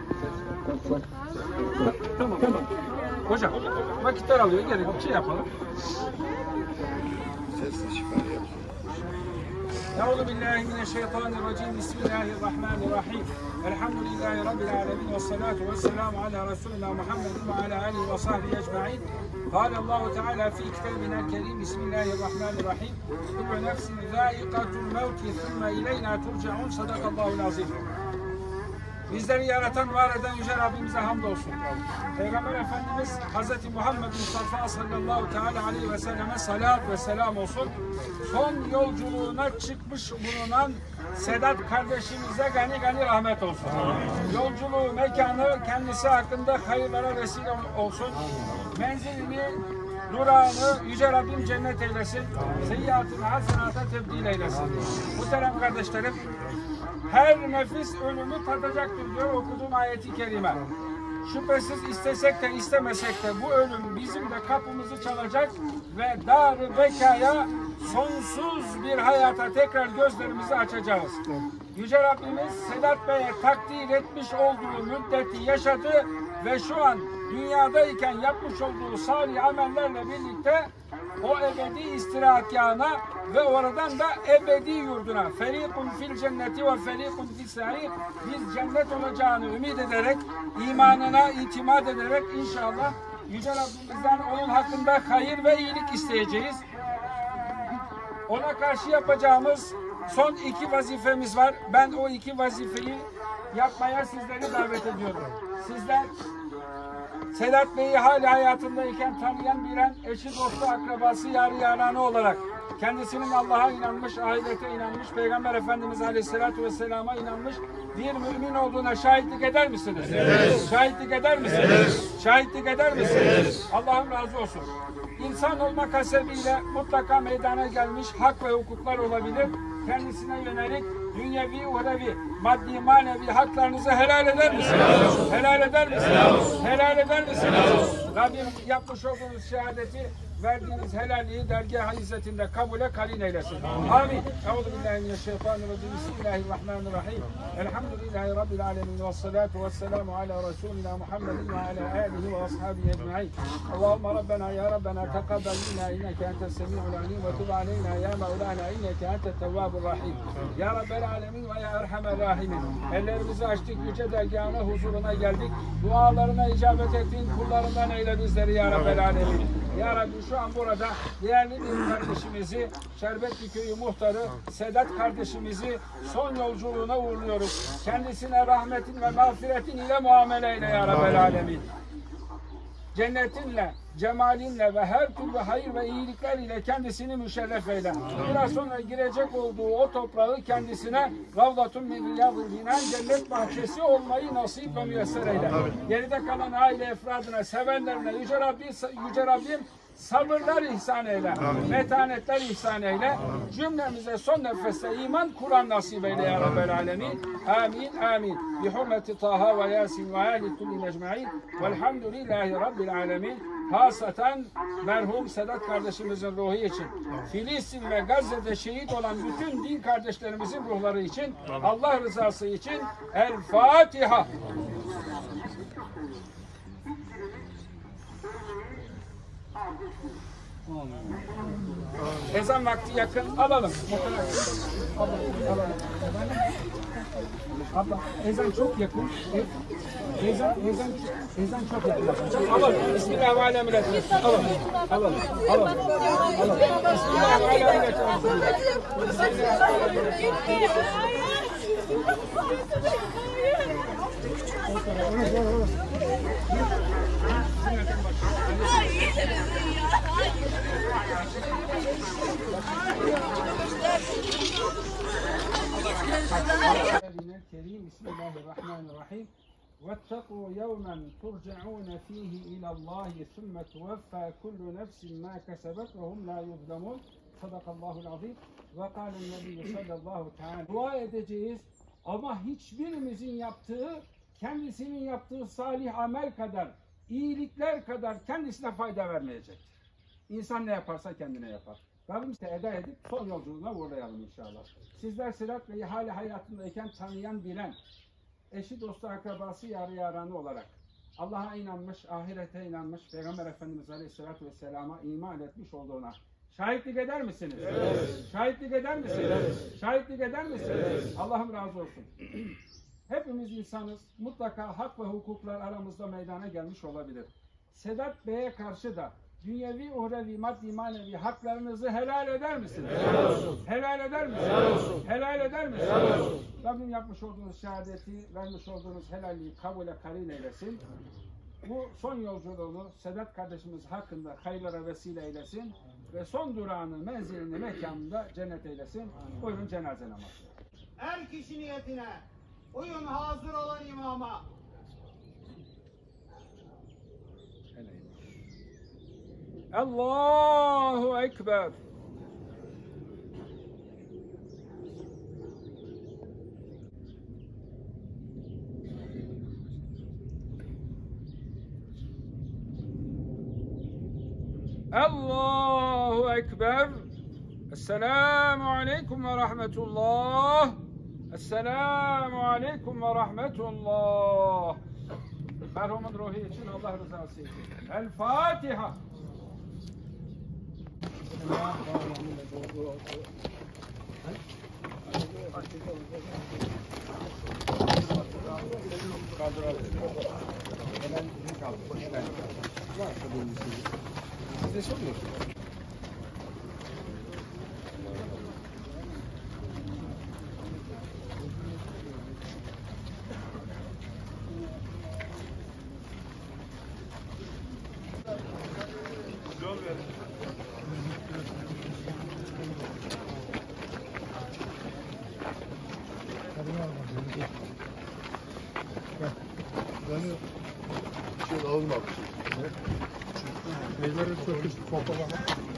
Tamam. Hocam vakitler alıyor. Gerek bir şey yapalım. Sesli şifa yapalım. Euzubillahimineşşeytanirracim. Bismillahirrahmanirrahim. Elhamdülillahi Rabbil alemin. Ve salatu ve selamu ala Resulina Muhammedin ve ala alihi ve sahbihi ecma'in. Kâle Allahu Teala fi kitabinel kerim. Bismillahirrahmanirrahim. Kullu nefsin zâikatul mevti thumme ileyna turcaun. Sadakallahul azim. Bizleri yaratan, var eden Yüce Rabbimize hamdolsun. Peygamber Efendimiz Hz. Muhammed Mustafa sallallahu teala aleyhi ve selleme salat ve selam olsun. Son yolculuğuna çıkmış bulunan Sedat kardeşimize gani gani rahmet olsun. Yolculuğu, mekanı kendisi hakkında hayırlara vesile olsun. Menzilini, durağını Yüce Rabbim cennet eylesin. Seyyiatını hasenata tebdil eylesin. Muhterem kardeşlerim, her nefis ölümü tadacaktır diyor okuduğum ayeti kerime. Şüphesiz istesek de istemesek de bu ölüm bizim de kapımızı çalacak ve dar-ı bekaya, sonsuz bir hayata tekrar gözlerimizi açacağız. Yüce Rabbimiz Sedat Bey'e takdir etmiş olduğu müddeti yaşadı ve şu an dünyadayken yapmış olduğu salih amellerle birlikte o ebedi istirahatgahına ve oradan da ebedi yurduna ferikun fil cenneti ve ferikun fil sa'ir, biz cennet olacağını ümit ederek, imanına itimat ederek inşallah Yüce Rabbimizden onun hakkında hayır ve iyilik isteyeceğiz. Ona karşı yapacağımız son 2 vazifemiz var. Ben o 2 vazifeyi yapmaya sizleri davet ediyorum. Sizler Sedat Bey'i hali hayatındayken tanıyan, bilen, eşi, dostu, akrabası, yarı yaranı olarak kendisinin Allah'a inanmış, ahirete inanmış, Peygamber Efendimiz Aleyhisselatü Vesselam'a inanmış bir mümin olduğuna şahitlik eder misiniz? Evet. Şahitlik eder misiniz? Evet. Şahitlik eder misiniz? Evet. Allah'ım razı olsun. İnsan olmak hasebiyle mutlaka meydana gelmiş hak ve hukuklar olabilir. Kendisine yönelik dünyevi, uhrevi, maddi, manevi haklarınızı helal eder misiniz? Helal eder misiniz? Helal eder misiniz? Rabbim yapmış olduğunuz şehadeti, verdiğiniz helalliği dergâh-ı izzetinde kabule kalin eylesin. Amin. Euzubillahimineşşeytanirracim. Bismillahirrahmanirrahim. Elhamdülillahi Rabbil alemin. Ve salatu ve selamu ala Resulina Muhammedin ve ala alihi ve ashabihi ecma'in. Allahümme Rabbena ya Rabbena tekabbel minna inneke entes semi'ul alim ve tub aleyna ya Mevlana inneke entet tevvabur rahim. Ya Rabbel alemin ve ya erhamer rahimin. Ellerimizi açtık, yüce dergâhına, huzuruna geldik. Dualarına icabet ettiğin kullarından eyle bizleri ya Rabbel alemin. Ya Rabbi şu an burada değerli bir kardeşimizi, Şerbetli Köyü muhtarı Sedat kardeşimizi son yolculuğuna uğurluyoruz. Kendisine rahmetin ve mağfiretin ile muamele eyle ya Rabbel alemin. Cennetinle, cemalinle ve her türlü hayır ve iyilikler ile kendisini müşerref eyle. Biraz sonra girecek olduğu o toprağı kendisine Ravdatun min riyadil cinan, cennet bahçesi olmayı nasip ve müyesser eyle. Geride kalan aile efradına, sevenlerine Yüce Rabbim sabırlar ihsan eyle, metanetler ihsan eyle, cümlemize son nefeste iman Kur'an nasip eyle ya Rabbel alemin. Amin, amin. Bi hurmeti Taha ve Yasin ve ali kulli mecmain. Velhamdülillahi Rabbil alemin. Hasaten merhum Sedat kardeşimizin ruhu için, Filistin ve Gazze'de şehit olan bütün din kardeşlerimizin ruhları için, Allah rızası için El Fatiha. Ezan vakti yakın, alalım. Alalım. Abla, ezan çok yakın. Ezan çok yakın. Alalım. Bismillahirrahmanirrahim. Alalım. Bismillahirrahmanirrahim. Bismillahirrahmanirrahim. وَاتَّقُوا يَوْمًا تُرْجَعُونَ ف۪يهِ اِلَى اللّٰهِ ثُمَّ تُوَفَّى كُلُّ نَفْسٍ مَا كَسَبَتْ وَهُمْ لَا يُظْلَمُونَ. Sadakallahul azim. Ve kâlen nebiyyü sallallahu teâlâ. Dua edeceğiz ama hiçbirimizin yaptığı, kendisinin yaptığı salih amel kadar, iyilikler kadar kendisine fayda vermeyecektir. İnsan ne yaparsa kendine yapar. Rabbim size eda edip son yolculuğuna uğurlayalım inşallah. Sizler Sedat Bey'i hali hayatındayken tanıyan, bilen, eşi, dostu, akrabası, yarı yaranı olarak Allah'a inanmış, ahirete inanmış, Peygamber Efendimiz Aleyhisselatü Vesselam'a iman etmiş olduğuna şahitlik eder misiniz? Evet. Şahitlik eder misiniz? Evet. Şahitlik eder misiniz? Evet. Allah'ım razı olsun. Hepimiz insanız. Mutlaka hak ve hukuklar aramızda meydana gelmiş olabilir. Sedat Bey'e karşı da dünyevi, uhrevi, maddi, manevi haklarınızı helal eder misiniz? Helal olsun. Helal eder misiniz? Helal olsun. Helal eder misiniz? Helal olsun. Rabbim yapmış olduğunuz şehadeti, vermiş olduğunuz helalliği kabule karin eylesin. Bu son yolculuğunu Sedat kardeşimiz hakkında hayırlara vesile eylesin ve son durağını, menzilini, mekanında cennet eylesin. Buyurun cenaze namazı. Her kişi niyetine uyun hazır olan imama. Allahu Ekber. Allahu Ekber. Esselamu Aleyküm ve Rahmetullah. Esselamu Aleyküm ve Rahmetullah. Merhumun ruhu için Allah rızası için. El Fatiha. Size soruyorsun. Yol ver. Şöyle alma bir şey. Meyveleri söküp topa bakın.